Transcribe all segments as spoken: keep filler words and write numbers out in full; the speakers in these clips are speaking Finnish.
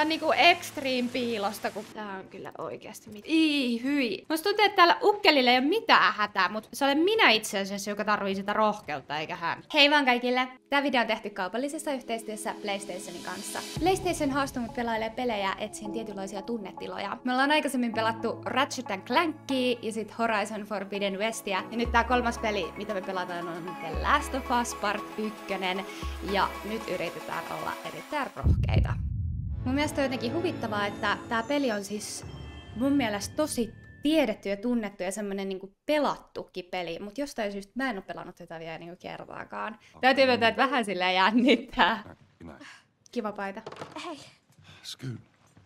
on niinku extreme piilosta, kun tää on kyllä oikeasti mit... Ii, hyi. Musta tuntuu, että täällä ukkelilla ei ole mitään hätää, mutta se olen minä itse asiassa, joka tarvii sitä rohkeutta, eikä hän. Hei vaan kaikille! Tää video on tehty kaupallisessa yhteistyössä PlayStationin kanssa. PlayStation haastaa mut pelailee pelejä etsiin tietynlaisia tunnetiloja. Me ollaan aikaisemmin pelattu Ratchet and Clankia ja sit Horizon Forbidden Westia. Ja nyt tää kolmas peli, mitä me pelataan, on The Last of Us Part yksi. Ja nyt yritetään olla erittäin rohkeita. Mun mielestä on jotenkin huvittavaa, että tää peli on siis mun mielestä tosi tiedetty ja tunnettu ja semmonen niinku pelattukin peli, mutta jostain syystä mä en oo pelannut tätä vielä niinku kertaakaan. Täytyy myöntää, että vähän silleen jännittää. Kiva paita. Hei. Scoot.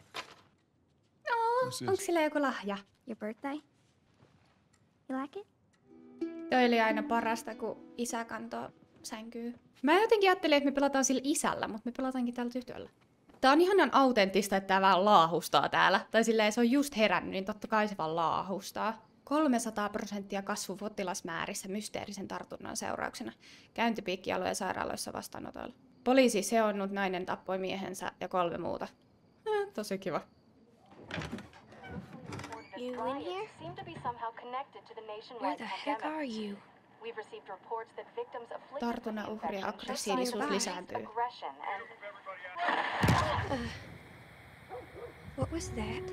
Oh, onko sillä joku lahja? Your birthday? You like it? Toi oli aina parasta, kun isä kantoi sänkyy. Mä jotenkin ajattelin, että me pelataan sillä isällä, mutta me pelataankin tällä tytöllä. Tää on ihanan autenttista, että tää vähän laahustaa täällä. Tai silleen se on just herännyt, niin totta kai se vaan laahustaa. kolmesataa prosenttia kasvu potilasmäärissä mysteerisen tartunnan seurauksena. Käyntipiikkialueen sairaaloissa vastaanotoilla. Poliisi seonnut nainen tappoi miehensä ja kolme muuta. Eh, tosi kiva. You in here? Where the heck are you? Tartunnan uhrien aggressiivisuus lisääntyy. Uh, what was that?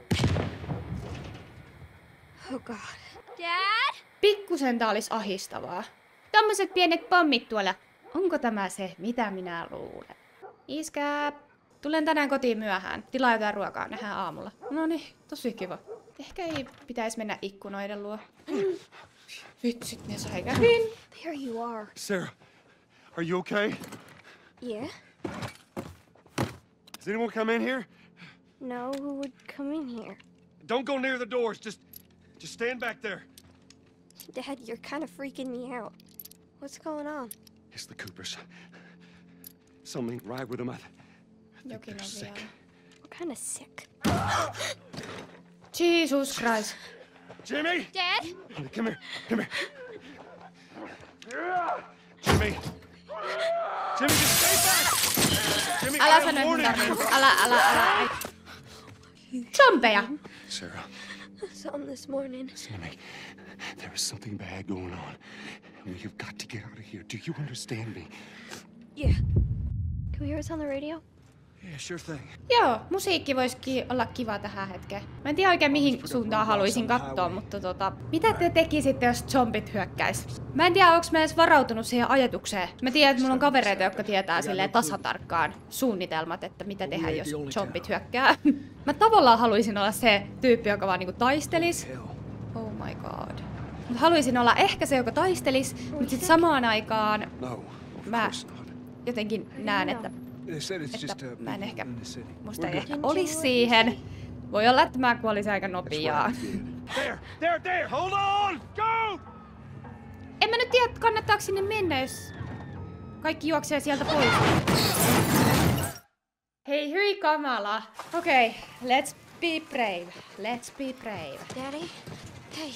Oh god. Dad? Pikkusen tää olisi ahistavaa. Tommoset pienet pommit tuolla. Onko tämä se, mitä minä luulen? Iskä, tulen tänään kotiin myöhään. Tilaa jotain ruokaa, nähdään aamulla. No niin, tosi kiva. Ehkä ei pitäisi mennä ikkunoiden luo. Vitsit, ne sai kävin. There you are. Sarah, are you okay? Yeah? Does anyone come in here? No, who would come in here? Don't go near the doors. Just, just stand back there. Dad, you're kind of freaking me out. What's going on? It's the Coopers. Something right with them. I, th I think Jokin they're on sick. vielä. What kind of sick? Jesus Christ. Jimmy! Dad? Come here, come here. Jimmy! Jimmy, just stay back! Jimmy, Älä I sano, am että mun warning tarvii. you. Älä, älä, älä. Zombeja! Sarah, I saw him this morning. listen to me. There is something bad going on. And we have got to get out of here. Do you understand me? Yeah. Can we hear us on the radio? Yeah, sure thing. Joo, musiikki voisikin olla kiva tähän hetkeen. Mä en tiedä oikein mihin suuntaan haluaisin katsoa, mutta tota... Mitä te tekisitte, jos zombit hyökkäis? Mä en tiedä, onks mä edes varautunut siihen ajatukseen. Mä tiedän, että mulla on kavereita, jotka tietää silleen tasatarkkaan suunnitelmat, että mitä tehdä, jos zombit hyökkää. Mä tavallaan haluaisin olla se tyyppi, joka vaan niinku taistelis. Oh my god. Mut haluaisin olla ehkä se, joka taistelis, mutta sit samaan aikaan mä jotenkin näen, että että mä en ehkä, musta ei ehkä olis siihen. Voi olla, että mä kuolisin aika nopeaa. There, there, there! Hold on! Go! En mä nyt tiedä, kannattaako sinne mennä, jos kaikki juoksee sieltä pois. Hei, hyi kamala. Okei, okay, let's be brave. Let's be brave. Daddy? Hey.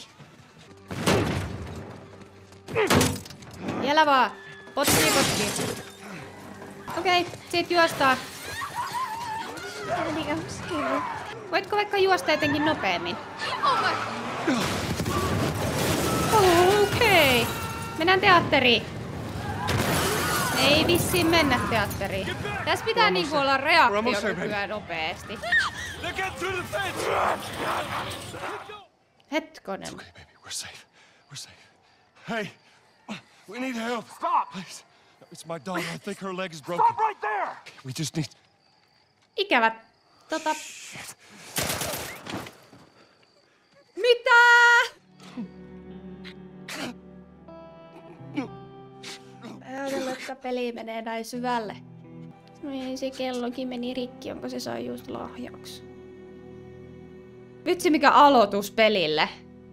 Vielä vaan. Potkii, potkii. Okei, okay, sit juostaa. Daddy, I'm scared. Voitko vaikka juosta jotenkin nopeammin? Oh, okei. Okay. Mennään teatteriin. Ei vissiin mennä teatteriin. Tässä pitää niinku olla reaktiokykyä nopeesti. Hetkonen. Okay, baby, we're safe. We're safe. Hey, we need help. Stop! Please. It's my daughter. I think her leg is broken. Stop right there! We just need... Ikävät. Tota... Mitä? Ajatellut, että peli menee näin syvälle. Ei, se kellokin meni rikki, onko se sai just lahjaksi. Vitsi mikä aloitus pelille.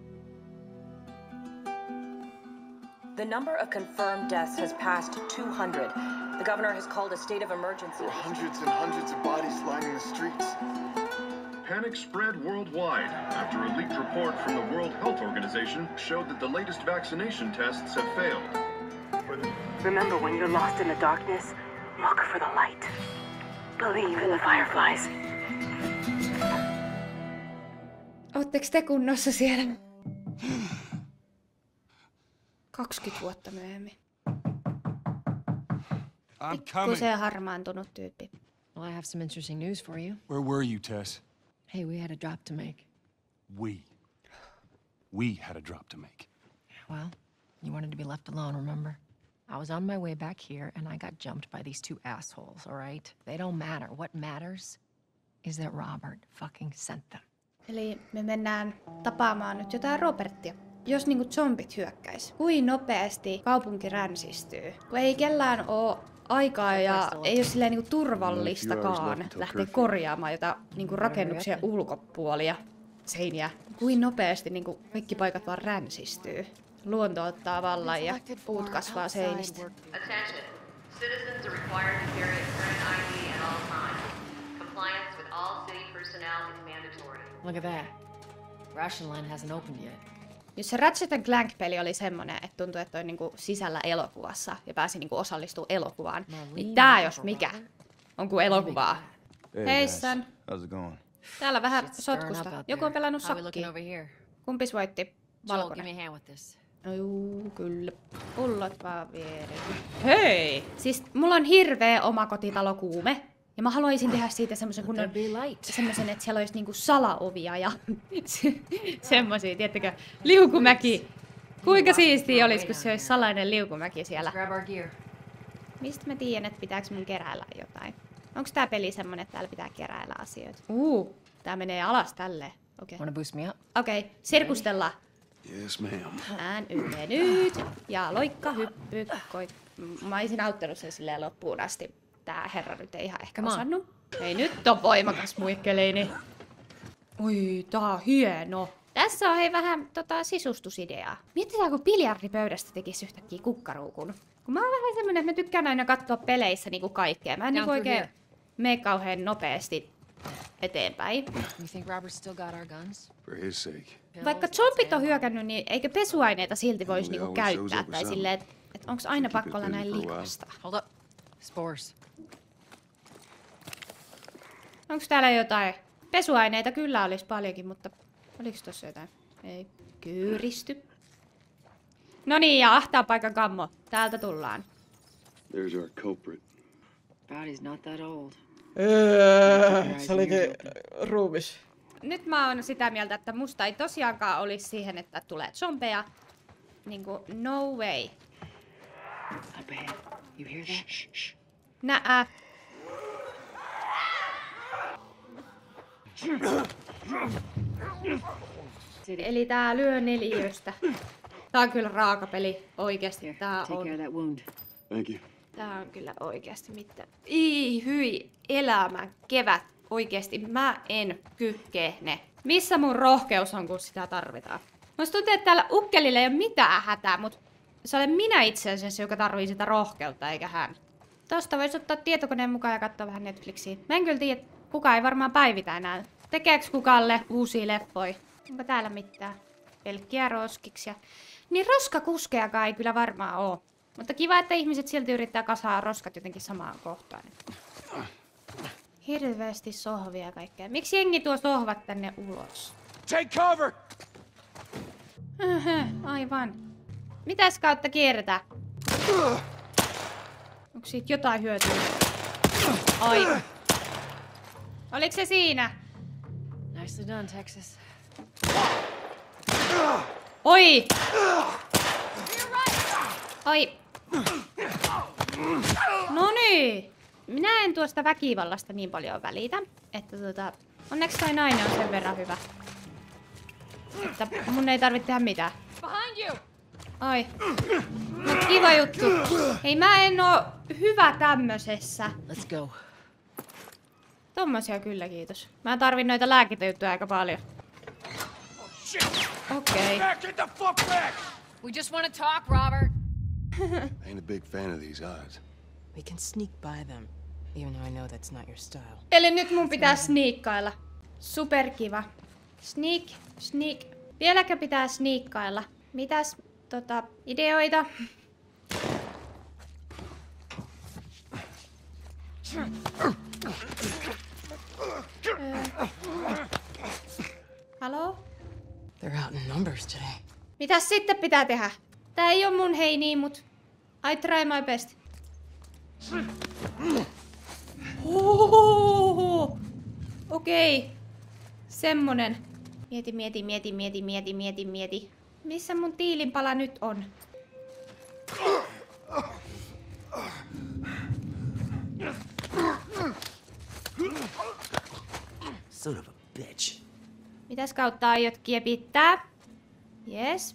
The number of confirmed deaths has passed two hundred. The governor has called a state of emergency. There are hundreds and hundreds of bodies lining the streets. Panic spread worldwide after a leaked report from the World Health Organization showed that the latest vaccination tests have failed. Remember, when you're lost in the darkness, look for the light. believe in the Fireflies. Ootteko te kunnossa siellä? kaksikymmentä vuotta myöhemmin. I'm coming. Pikkusen harmaantunut tyyppi. Well, I have some interesting news for you. Where were you, Tess? Hey, we had a drop to make. We. We had a drop to make. Well, you wanted to be left alone, remember? I was on my way back here, and I got jumped by these two assholes, all right? They don't matter. What matters is that Robert fucking sent them. Eli me mennään tapaamaan nyt jotain Robertia. Jos niinku zombit hyökkäis, kuin nopeasti kaupunki ränsistyy? Kun ei kellään oo aikaa ja ei ole silleen niinku turvallistakaan lähteä korjaamaan jotain niinku rakennuksia ulkopuolia, seiniä. Kuin nopeasti niinku kaikki paikat vaan ränsistyy. Luonto ottaa vallan ja puut kasvaa seinistä. Attention. Citizens are required to carry a current I D at all times. Compliance with all city personnel is mandatory. Look at that. Ration line hasn't opened yet. Jos se Ratchet and Clank-peli oli semmonen, että tuntui, että on niinku sisällä elokuvassa ja pääsi niinku osallistumaan elokuvaan, niin tää jos mikä on kuin elokuvaa. Hei San. How's it going? Täällä vähän sotkusta. Joku on pelannut sakkiin. Kumpis voitti? Valkoinen. No juu, kyllä. Pullot vaan viereen. Hei! Siis mulla on hirveä omakotitalokuume. Ja mä haluaisin tehdä siitä semmosen kunnon, semmosen, että siellä olisi niinku salaovia ja semmosia, tiettäkö, liukumäki. Kuinka siistiä olisi, kun se olisi salainen liukumäki siellä. Mistä mä tiedän, että pitääkö mun keräillä jotain? Onks tää peli semmonen, että täällä pitää keräillä asioita? Uu, tää menee alas tälleen. Okei. Okay. Okei, okay, sirkustellaan. Yes, ma'am. Ään yle nyt. Ja loikka, hyppy, koik... Mä olisin auttanut sen silleen loppuun asti. Tää herra nyt ei ihan ehkä osannut. Ei nyt on voimakas muikkeleini. Oi, tää on hieno. Tässä on hei vähän tota, sisustusideaa. Mietitään, kun biljardipöydästä tekisi yhtäkkiä kukkaruukun. Kun mä oon vähän semmonen, että mä tykkään aina katsoa peleissä niinku kaikkea. Mä en niinku oikein mene kauhean nopeasti eteenpäin. You think Robert still got our guns? For his sake. Vaikka zombit on hyökännyt, niin eikö pesuaineita silti voisi niinku käyttää? Tai silleen, että et onks aina pakko olla näin likasta? Hold up. Spores. Onks täällä jotain? Pesuaineita kyllä olisi paljonkin, mutta oliks tossa jotain? Ei. Kyyristy. No niin, ja ahtaa paikan kammo. Täältä tullaan. There's our culprit. Body's not that old. Öö, se olikin ruumis. Nyt mä oon sitä mieltä, että musta ei tosiaankaan olisi siihen, että tulee zombeja. Niinku, no way. Up ahead. You hear that? Shh, shh. Nää. Eli tää lyö neliöstä. Tää on kyllä raaka peli. Oikeesti tää on. Thank you. Tää on kyllä oikeesti mitään. Ii hyi elämän kevät. Oikeesti mä en kykene. Missä mun rohkeus on, kun sitä tarvitaan? Musta tuntuu, että täällä ukkelilla ei ole mitään hätää, mut se olen minä itse asiassa, joka tarvii sitä rohkeutta, eikä hän. Tosta voisi ottaa tietokoneen mukaan ja katsoa vähän Netflixiä. Mä en kyllä tiedä, kukaan ei varmaan päivitä enää. Tekeeks kukalle uusia leffoja? Onko täällä mitään? Pelkkiä roskiksia. Niin roskakuskeakaan ei kyllä varmaan oo. Mutta kiva, että ihmiset silti yrittää kasaa roskat jotenkin samaan kohtaan. Hirveästi sohvia ja kaikkea. Miksi jengi tuo sohvat tänne ulos? Take cover! Höhö, aivan. Mitäs kautta kierretään? Onko siitä jotain hyötyä? Ai. Oliko se siinä? Nicely done, Texas. Oi! Oi. No niin. Minä en tuosta väkivallasta niin paljon välitä, että tota, onneksi toi nainen on sen verran hyvä. Että mun ei tarvitse tehdä mitään. Ai. No, kiva juttu. Hei, mä en oo hyvä tämmösessä. Let's go. Tommosia kyllä, kiitos. Mä tarvin noita lääkintäjuttuja aika paljon. Okei. Okay. We just want to talk, Robert. Ain't a big fan of these odds. We can sneak by them, even though I know that's not your style. Eli nyt mun pitää sniikkailla. Superkiva. Sneak, sneak. Vieläkö pitää sniikkailla? Mitäs tota ideoita? Halo? They're out in numbers today. Mitäs sitten pitää tehdä? Tää ei oo mun heini, mut I try my best. Okei. Okay. Semmonen. Mieti, mieti, mieti, mieti, mieti, mieti, mieti. Missä mun tiilinpala nyt on? Son of a bitch. Mitäs kautta aiot kiepittää? Yes.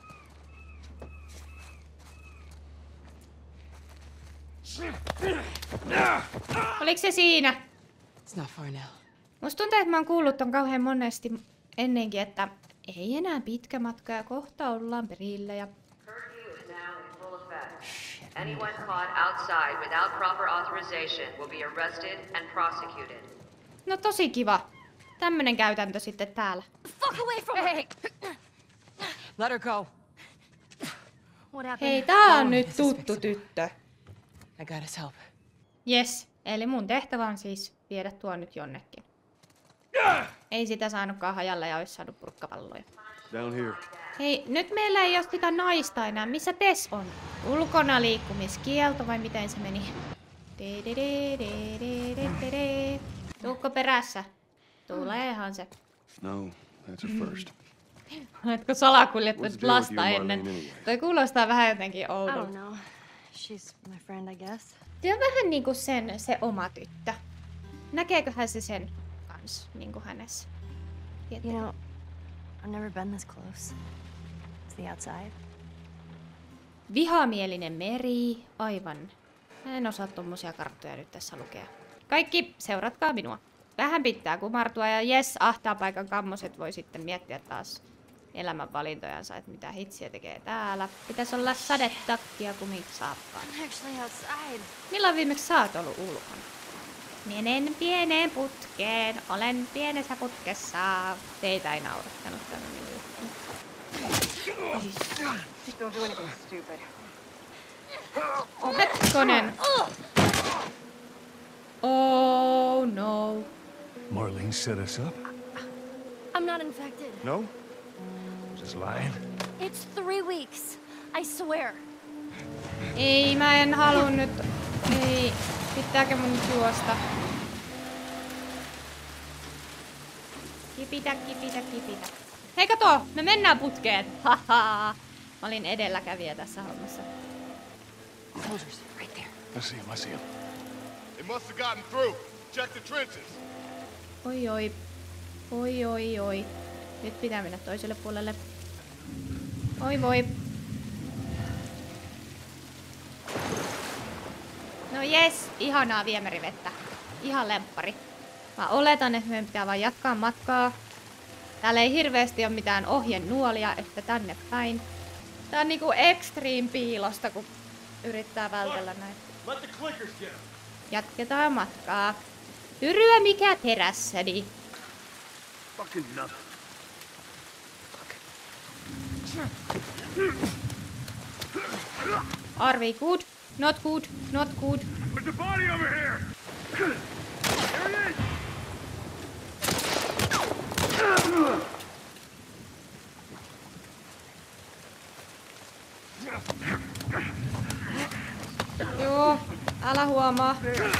Oliko se siinä? It's not far now. Musta tuntuu, että mä oon kuullut ton kauhean monesti ennenkin, että ei enää pitkä matka ja kohta ollaan perillä ja... Curfew is now in full effect. Anyone caught outside without proper authorization will be arrested and prosecuted. No tosi kiva. Tämmönen käytäntö sitten täällä. Fuck away from her! Let her go. What happened? Hei, tää on Oh, nyt this is tuttu fixable. tyttö. I got his help. Yes, eli mun tehtävä on siis viedä tuo nyt jonnekin. Ei sitä saanutkaan hajalla ja olisi saanut purkkapalloja. Down here. Hei, nyt meillä ei ole sitä naista enää. Missä Tess on? Ulkona liikkumiskielto vai miten se meni? Tuukko perässä? Tuleehan se. No, that's her first. Oletko salakuljettanut What's the deal with lasta you, ennen? Marlene, anyway? Toi kuulostaa vähän jotenkin I don't oudolta. know. She's my friend, I guess. Se on vähän niinku sen, se oma tyttö. Näkeeköhän se sen kans niinku hänessä? You know, I've never been this close to the outside. Vihamielinen meri, aivan. Mä en osaa tommosia karttoja nyt tässä lukea. Kaikki seuratkaa minua. Vähän pitää kumartua ja jes, ahtaapaikan kammoset voi sitten miettiä taas elämänvalintojansa, että mitä hitsiä tekee täällä. Pitäisi olla sadetakki ja kumiksaappaan. I'm actually outside. Milloin viimeksi sä oot ollut ulkona? Menen pieneen putkeen, olen pienessä putkessa. Teitä ei naurattanut tämmöinen juttu. Just don't do anything stupid. Hetkonen. Oh no. Marlene set us up? I'm not infected. No? Just lying? It's three weeks. I swear. Ei, mä en halua nyt. Ei. Pitääkö mun nyt juosta? Kipitä, kipitä, kipitä. Hei kato, me mennään putkeen. Haha. Mä olin edelläkävijä tässä hommassa. Soldiers, right there. I see him, I see him. They must have gotten through. Check the trenches. Oi oi. Oi oi oi. Nyt pitää mennä toiselle puolelle. Oi voi. No jes, ihanaa viemärivettä. Ihan lemppari. Mä oletan, että meidän pitää vaan jatkaa matkaa. Täällä ei hirveästi ole mitään ohjenuolia, että tänne päin. Tää on niinku extreme piilosta, kun yrittää vältellä näitä. Jatketaan matkaa. Tyryä mikä terässäni. Fucking nothing. Are we good? Not good. Not good. Put the body over here! There it is! Joo, älä huomaa.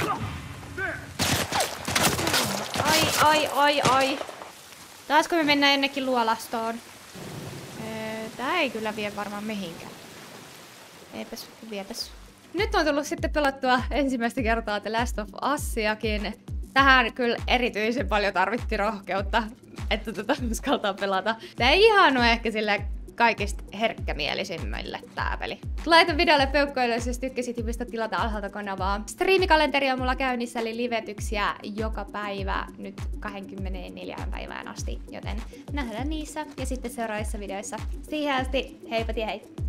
Ai, ai, ai, ai. Taasko me mennään jonnekin luolastoon? Öö, tää ei kyllä vie varmaan mihinkään. Eipäs, viepäs. Nyt on tullut sitten pelattua ensimmäistä kertaa The Last of Usiakin. Tähän kyllä erityisen paljon tarvittiin rohkeutta, että tätä uskaltaa pelata. Tää ei ihan ole ehkä sillä kaikista herkkämielisimmille tää peli. Laita videolle peukkoille, jos tykkäsit, pistä tilata alhaalta kanavaa. Striimikalenteri on mulla käynnissä, eli livetyksiä joka päivä nyt kaksikymmentäneljä päivään asti, joten nähdään niissä ja sitten seuraavissa videoissa. Siihen asti, heipä hei!